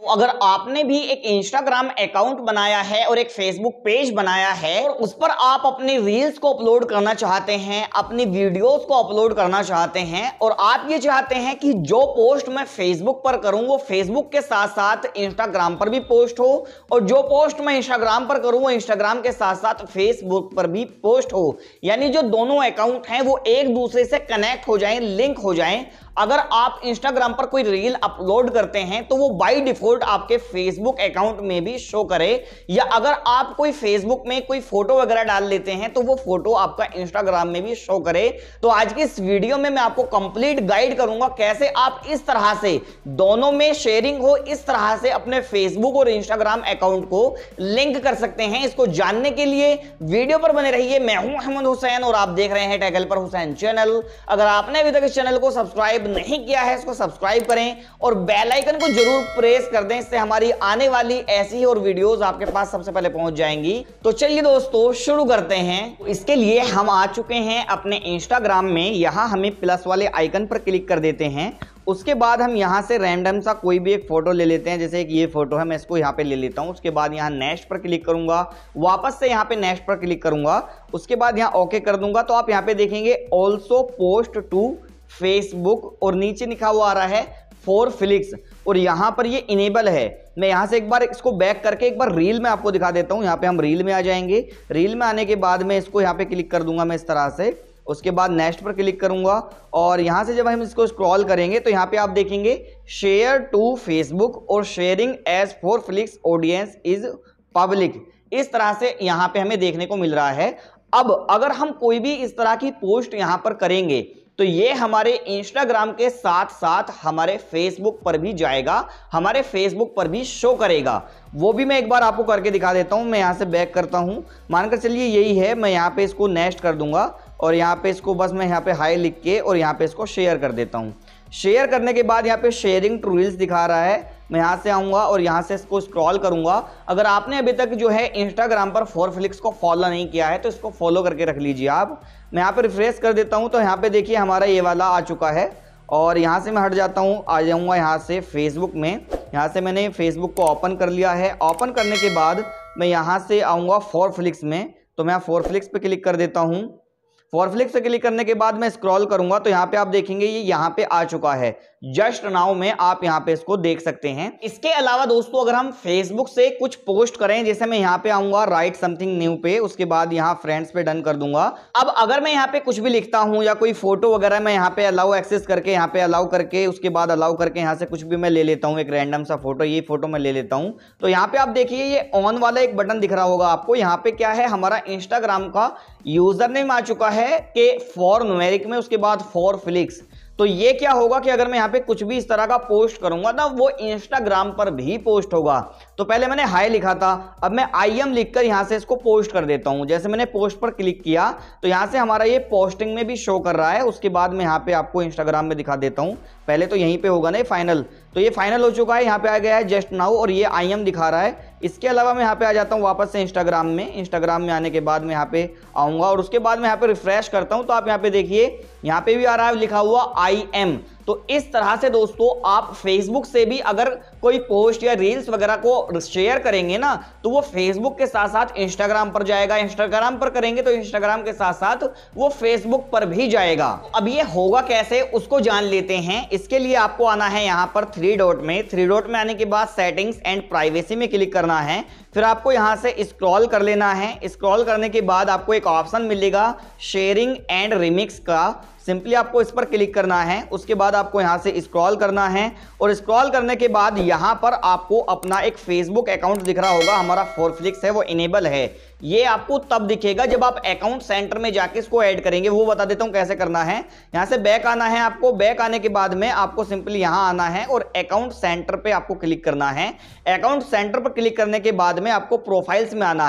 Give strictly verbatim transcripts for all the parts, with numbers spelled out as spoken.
अगर आपने भी एक इंस्टाग्राम अकाउंट बनाया है और एक फेसबुक पेज बनाया है और उस पर आप अपनी रील्स को अपलोड करना चाहते हैं, अपनी वीडियोस को अपलोड करना चाहते हैं और आप ये चाहते हैं कि जो पोस्ट मैं फेसबुक पर करूं वो फेसबुक के साथ साथ इंस्टाग्राम पर भी पोस्ट हो और जो पोस्ट मैं इंस्टाग्राम पर करूं वो इंस्टाग्राम के साथ साथ फेसबुक पर भी पोस्ट हो, यानी जो दोनों अकाउंट हैं वो एक दूसरे से कनेक्ट हो जाएं, लिंक हो जाएं। अगर आप इंस्टाग्राम पर कोई रील अपलोड करते हैं तो वो बाय डिफॉल्ट आपके फेसबुक अकाउंट में भी शो करे, या अगर आप कोई फेसबुक में कोई फोटो वगैरह डाल लेते हैं तो वो फोटो आपका इंस्टाग्राम में भी शो करे। तो आज की इस वीडियो में मैं आपको कंप्लीट गाइड करूंगा कैसे आप इस तरह से दोनों में शेयरिंग हो, इस तरह से अपने फेसबुक और इंस्टाग्राम अकाउंट को लिंक कर सकते हैं। इसको जानने के लिए वीडियो पर बने रहिए। मैं हूं अहमद हुसैन और आप देख रहे हैं टेक हेल्पर हुसैन चैनल। अगर आपने अभी तक इस चैनल को सब्सक्राइब नहीं किया है इसको सब्सक्राइब करें और बेल आइकन को जरूर प्रेस कर दें, इससे हमारी आने वाली ऐसी और वीडियोस आपके पास सबसे पहले पहुंच जाएंगी। तो चलिए दोस्तों शुरू करते हैं। इसके लिए हम आ चुके हैं अपने इंस्टाग्राम में। यहां हमें प्लस वाले आइकन पर क्लिक कर देते हैं। उसके बाद हम यहां से रैंडम सा कोई भी एक फोटो ले लेते हैं, जैसे कि ये फोटो है, मैं इसको यहां पे ले लेता हूं। उसके बाद यहां नेक्स्ट पर क्लिक करूंगा, वापस से यहां पे नेक्स्ट पर क्लिक करूंगा, उसके बाद यहां ओके कर दूंगा। तो आप यहां पे देखेंगे ऑल्सो पोस्ट टू फेसबुक और नीचे लिखा हुआ आ रहा है फॉर फ्लिक्स और यहां पर ये इनेबल है। मैं यहां से एक बार इसको बैक करके एक बार रील में आपको दिखा देता हूं। यहां पे हम रील में आ जाएंगे। रील में आने के बाद मैं इसको यहां पे क्लिक कर दूंगा मैं इस तरह से। उसके बाद नेक्स्ट पर क्लिक करूंगा और यहां से जब हम इसको स्क्रॉल करेंगे तो यहां पे आप देखेंगे शेयर टू फेसबुक और sharing as for flicks audience is public. इस तरह से यहां पे हमें देखने को मिल रहा है। अब अगर हम कोई भी इस तरह की पोस्ट यहां पर करेंगे तो ये हमारे इंस्टाग्राम के साथ साथ हमारे फेसबुक पर भी जाएगा, हमारे फेसबुक पर भी शो करेगा। वो भी मैं एक बार आपको करके दिखा देता हूं। मैं यहां से बैक करता हूं, मानकर चलिए यही है। मैं यहां पे इसको नेक्स्ट कर दूंगा और यहां पे इसको बस मैं यहां पे हाई लिख के और यहां पे इसको शेयर कर देता हूं। शेयर करने के बाद यहाँ पे शेयरिंग टू रील्स दिखा रहा है। मैं यहाँ से आऊँगा और यहाँ से इसको स्क्रॉल करूँगा। अगर आपने अभी तक जो है इंस्टाग्राम पर फॉर फ्लिक्स को फॉलो नहीं किया है तो इसको फॉलो करके रख लीजिए आप। मैं यहाँ पे रिफ्रेश कर देता हूँ तो यहाँ पे देखिए हमारा ये वाला आ चुका है और यहाँ से मैं हट जाता हूँ, आ जाऊँगा यहाँ से फेसबुक में। यहाँ से मैंने फेसबुक को ओपन कर लिया है। ओपन करने के बाद मैं यहाँ से आऊँगा फॉर फ्लिक्स में, तो मैं फॉर फ्लिक्स पे क्लिक कर देता हूँ। फॉर फ्लिक्स पे क्लिक करने के बाद मैं स्क्रॉल करूंगा तो यहाँ पे आप देखेंगे ये यहाँ पे आ चुका है। जस्ट नाउ में आप यहाँ पे इसको देख सकते हैं। इसके अलावा दोस्तों अगर हम फेसबुक से कुछ पोस्ट करें, जैसे मैं यहाँ पे आऊंगा राइट समथिंग न्यू पे, उसके बाद यहाँ फ्रेंड्स पे डन कर दूंगा। अब अगर मैं यहाँ पे कुछ भी लिखता हूँ या कोई फोटो वगैरह मैं यहाँ पे अलाउ एक्सेस करके यहाँ पे अलाउ करके उसके बाद अलाउ करके यहाँ से कुछ भी मैं ले लेता हूँ, एक रैंडम सा फोटो, ये फोटो मैं ले लेता हूँ। तो यहाँ पे आप देखिए ये ऑन वाला एक बटन दिख रहा होगा आपको। यहाँ पे क्या है, हमारा इंस्टाग्राम का यूजर नेम आ चुका है कि फॉर न्यूमेरिक में, उसके बाद फॉर फ्लिक्स। तो ये क्या होगा कि अगर मैं यहाँ पे कुछ भी इस तरह का पोस्ट करूंगा ना वो इंस्टाग्राम पर भी पोस्ट होगा। तो पहले मैंने हाई लिखा था, अब मैं आई एम लिखकर यहाँ से इसको पोस्ट कर देता हूँ। जैसे मैंने पोस्ट पर क्लिक किया तो यहाँ से हमारा ये पोस्टिंग में भी शो कर रहा है। उसके बाद मैं यहाँ पे आपको इंस्टाग्राम में दिखा देता हूँ। पहले तो यहीं पे होगा ना फाइनल, तो ये फाइनल हो चुका है, यहाँ पे आ गया है जस्ट नाउ और ये आई एम दिखा रहा है। इसके अलावा मैं यहाँ पे आ जाता हूँ वापस से इंस्टाग्राम में। इंस्टाग्राम में आने के बाद मैं यहाँ पे आऊँगा और उसके बाद मैं यहाँ पे रिफ्रेश करता हूँ तो आप यहाँ पे देखिए यहाँ पे भी आ रहा है लिखा हुआ आई एम। तो इस तरह से दोस्तों आप फेसबुक से भी अगर कोई पोस्ट या रील्स वगैरह को शेयर करेंगे ना तो वो फेसबुक के साथ साथ इंस्टाग्राम पर जाएगा, इंस्टाग्राम पर करेंगे तो इंस्टाग्राम के साथ साथ वो फेसबुक पर भी जाएगा। अब ये होगा कैसे उसको जान लेते हैं। इसके लिए आपको आना है यहाँ पर थ्री डॉट में। थ्री डॉट में आने के बाद सेटिंग्स एंड प्राइवेसी में क्लिक करना है। फिर आपको यहाँ से स्क्रॉल कर लेना है। स्क्रॉल करने के बाद आपको एक ऑप्शन मिलेगा शेयरिंग एंड रिमिक्स का, सिंपली आपको इस पर क्लिक करना है। उसके बाद आपको यहाँ से स्क्रॉल करना है और स्क्रॉल करने के बाद यहाँ पर आपको अपना एक फेसबुक अकाउंट दिख रहा होगा, हमारा फॉर फ्लिक्स है वो इनेबल है। ये आपको तब दिखेगा जब आप अकाउंट सेंटर में जाके इसको ऐड करेंगे। वो बता देता हूँ कैसे करना है। यहाँ से बैक आना है आपको। बैक आने के बाद में आपको सिंपली यहाँ आना है और अकाउंट सेंटर पे आपको क्लिक करना है। अकाउंट सेंटर पर क्लिक करने के बाद में आपको प्रोफाइल्स में आना है।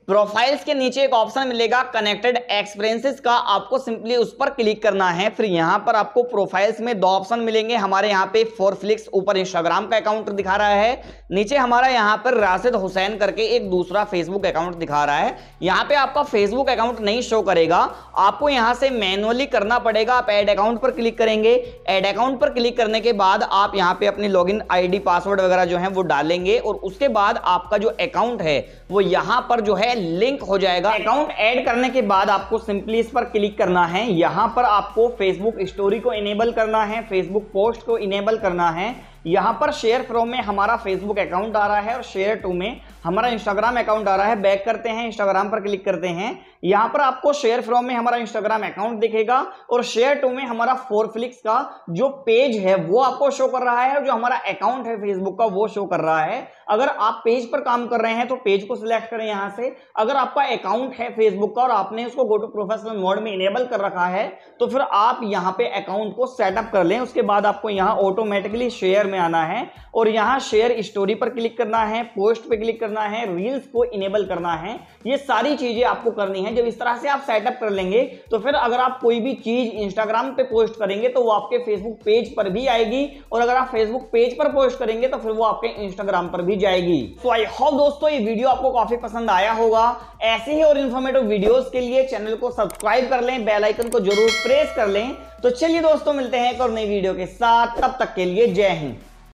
प्रोफाइल्स के नीचे एक ऑप्शन मिलेगा कनेक्टेड एक्सपीरियंसेस का, आपको सिंपली उस पर क्लिक करना है। फिर यहाँ पर आपको प्रोफाइल्स में दो ऑप्शन मिलेंगे, हमारे यहाँ पे फॉर फ्लिक्स ऊपर इंस्टाग्राम का अकाउंट दिखा रहा है, नीचे हमारा यहाँ पर राशिद हुसैन करके एक दूसरा फेसबुक अकाउंट दिखा रहा है। यहाँ पे आपका फेसबुक अकाउंट नहीं शो करेगा, आपको यहाँ से मैनुअली करना पड़ेगा। आप ऐड अकाउंट पर क्लिक करेंगे, ऐड अकाउंट पर क्लिक करने के बाद आप यहाँ पे अपनी लॉगिन आईडी पासवर्ड वगैरह जो है वो डालेंगे और उसके बाद आपका जो अकाउंट है वो यहाँ पर जो है लिंक हो जाएगा। अकाउंट ऐड करने के बाद आपको सिंपली इस पर क्लिक करना है। यहाँ पर आपको फेसबुक स्टोरी को इनेबल करना है, फेसबुक पोस्ट को इनेबल करना है। यहाँ पर शेयर फ्रॉम में हमारा फेसबुक अकाउंट आ रहा है और शेयर टू में हमारा इंस्टाग्राम अकाउंट आ रहा है। बैक करते हैं, इंस्टाग्राम पर क्लिक करते हैं। यहाँ पर आपको शेयर फ्रॉम में हमारा इंस्टाग्राम अकाउंट दिखेगा और शेयर टू में हमारा फॉर फ्लिक्स का जो पेज है वो आपको शो कर रहा है और जो हमारा अकाउंट है फेसबुक का वो शो कर रहा है। अगर आप पेज पर काम कर रहे हैं तो पेज को सिलेक्ट करें यहाँ से। अगर आपका अकाउंट है फेसबुक का और आपने उसको गो टू प्रोफेशनल मोड में इनेबल कर रखा है तो फिर आप यहाँ पे अकाउंट को सेटअप कर लें। उसके बाद आपको यहाँ ऑटोमेटिकली शेयर में आना है और यहाँ शेयर स्टोरी पर क्लिक करना है, पोस्ट पे क्लिक करना है, रील्स को इनेबल करना है। ये सारी चीजें आपको करनी है। जब इस तरह से आप सेटअप कर लेंगे तो फिर अगर आप कोई भी चीज इंस्टाग्राम पे पोस्ट करेंगे तो वो आपके फेसबुक पेज पर भी आएगी और अगर आप फेसबुक पेज पर पोस्ट करेंगे तो फिर वो आपके इंस्टाग्राम पर भी जाएगी। सो आई होप दोस्तों ये वीडियो आपको काफी पसंद आया होगा। ऐसे ही और इन्फॉर्मेटिव वीडियोस के लिए चैनल को सब्सक्राइब कर लें, बेल आइकन को जरूर प्रेस कर लें। तो चलिए दोस्तों मिलते हैं एक और नई वीडियो के साथ, तब तक के लिए जय हिंद।